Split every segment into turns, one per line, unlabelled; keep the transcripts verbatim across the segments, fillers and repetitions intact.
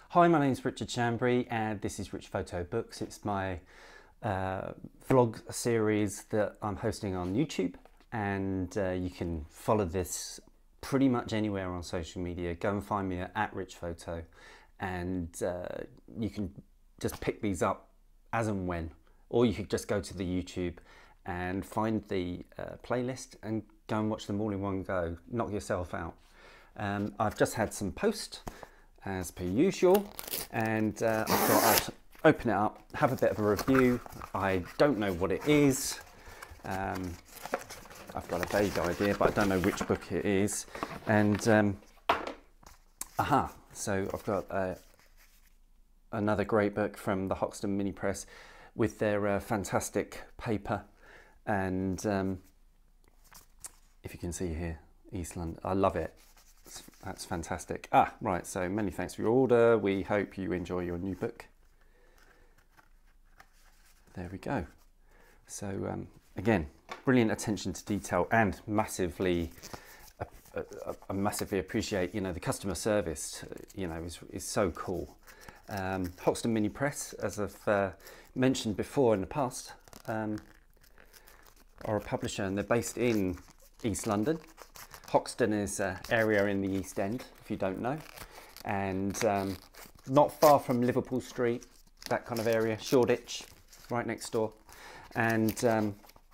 Hi, my name's Richard Chambry and this is Rich Photo Books. It's my uh, vlog series that I'm hosting on YouTube, and uh, you can follow this pretty much anywhere on social media. Go and find me at, at Rich Photo, and uh, you can just pick these up as and when, or you could just go to the YouTube and find the uh, playlist and go and watch them all in one go. Knock yourself out. Um, I've just had some post as per usual, and uh, I thought I'd open it up, have a bit of a review. I don't know what it is. Um, I've got a vague idea, but I don't know which book it is. And um, aha, so I've got uh, another great book from the Hoxton Mini Press with their uh, fantastic paper. And um, if you can see here, East London, I love it. That's fantastic. Ah, right, so many thanks for your order. We hope you enjoy your new book. There we go. So um, again, brilliant attention to detail, and massively, uh, uh, I massively appreciate, you know, the customer service, you know, is, is so cool. Um, Hoxton Mini Press, as I've uh, mentioned before in the past, um, are a publisher, and they're based in East London. Hoxton is an area in the East End, if you don't know, and um, not far from Liverpool Street, that kind of area, Shoreditch, right next door. And um,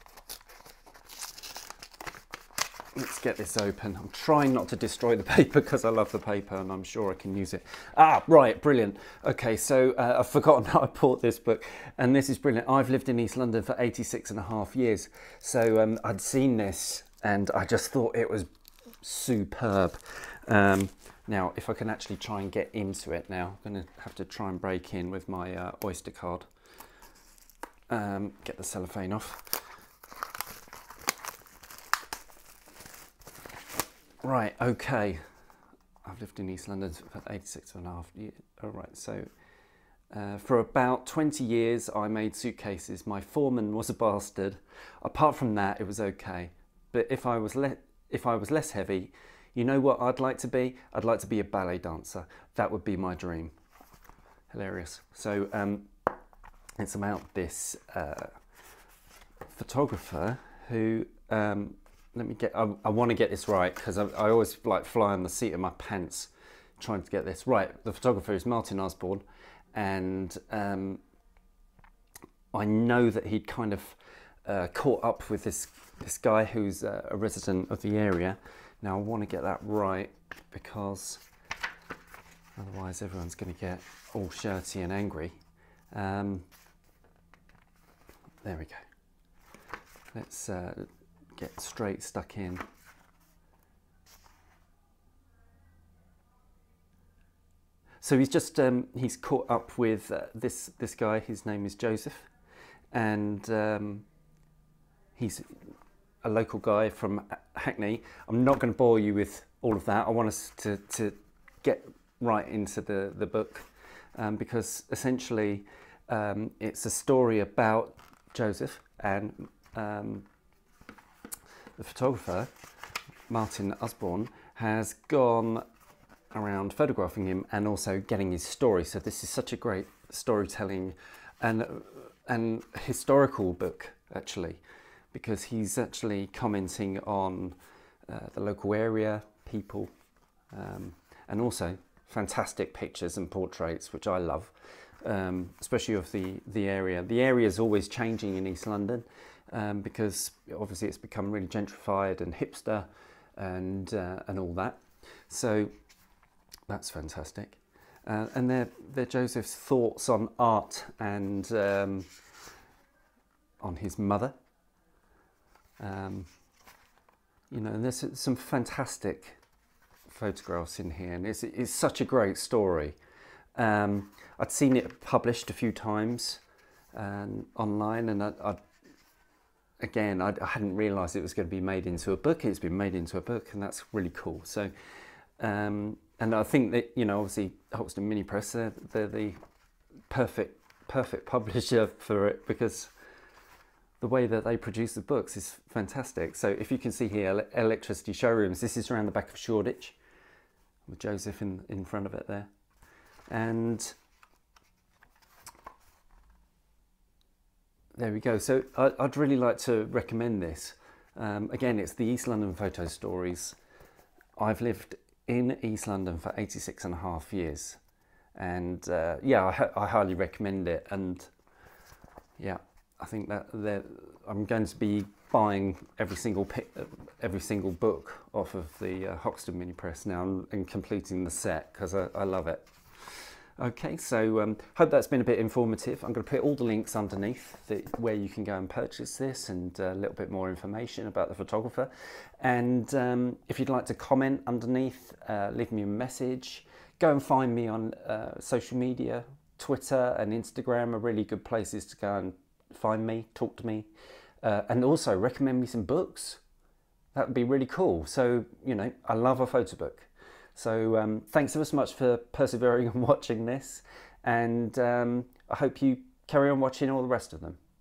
let's get this open. I'm trying not to destroy the paper because I love the paper and I'm sure I can use it. Ah, right, brilliant. Okay, so uh, I've forgotten how I bought this book, and this is brilliant. I've lived in East London for eighty-six and a half years, so um, I'd seen this and I just thought it was superb. Um, now, if I can actually try and get into it now, I'm going to have to try and break in with my uh, Oyster card. Um, get the cellophane off. Right, okay. I've lived in East London for eighty-six and a half years. All right, so uh, for about twenty years, I made suitcases. My foreman was a bastard. Apart from that, it was okay. But if I was le if I was less heavy, you know what I'd like to be? I'd like to be a ballet dancer. That would be my dream. Hilarious. So um, it's about this uh, photographer who, um, let me get, I, I want to get this right because I, I always like fly on the seat of my pants trying to get this right. The photographer is Martin Osborne, and um, I know that he'd kind of uh, caught up with this this guy who's uh, a resident of the area. Now I want to get that right because otherwise everyone's going to get all shirty and angry. Um, there we go. Let's uh, get straight stuck in. So he's just um, he's caught up with uh, this this guy. His name is Joseph, and um, he's a local guy from Hackney. I'm not going to bore you with all of that. I want us to, to get right into the, the book um, because essentially um, it's a story about Joseph, and um, the photographer, Martin Osborne, has gone around photographing him and also getting his story. So this is such a great storytelling and, and historical book, actually, because he's actually commenting on uh, the local area, people, um, and also fantastic pictures and portraits, which I love, um, especially of the, the area. The area is always changing in East London um, because obviously it's become really gentrified and hipster and, uh, and all that. So that's fantastic. Uh, and they're, they're Joseph's thoughts on art and um, on his mother. Um, you know, and there's some fantastic photographs in here, and it's, it's such a great story. Um, I'd seen it published a few times um, online, and I, I, again, I, I hadn't realised it was going to be made into a book. It's been made into a book, and that's really cool. So, um, and I think that, you know, obviously Hoxton Mini Press, they're, they're the perfect, perfect publisher for it, because the way that they produce the books is fantastic. So if you can see here, Electricity Showrooms, this is around the back of Shoreditch, with Joseph in, in front of it there. And there we go. So I, I'd really like to recommend this. Um, again, it's the East London Photo Stories. I've lived in East London for eighty-six and a half years. And uh, yeah, I, I highly recommend it. And yeah, I think that I'm going to be buying every single every single book off of the uh, Hoxton Mini Press now and, and completing the set because I, I love it. Okay, so um, hope that's been a bit informative. I'm going to put all the links underneath the, where you can go and purchase this, and a little bit more information about the photographer. And um, if you'd like to comment underneath, uh, leave me a message. Go and find me on uh, social media. Twitter and Instagram are really good places to go and find me, talk to me, uh, and also recommend me some books. That would be really cool. So, you know, I love a photo book. So um, thanks ever so much for persevering and watching this, and um, I hope you carry on watching all the rest of them.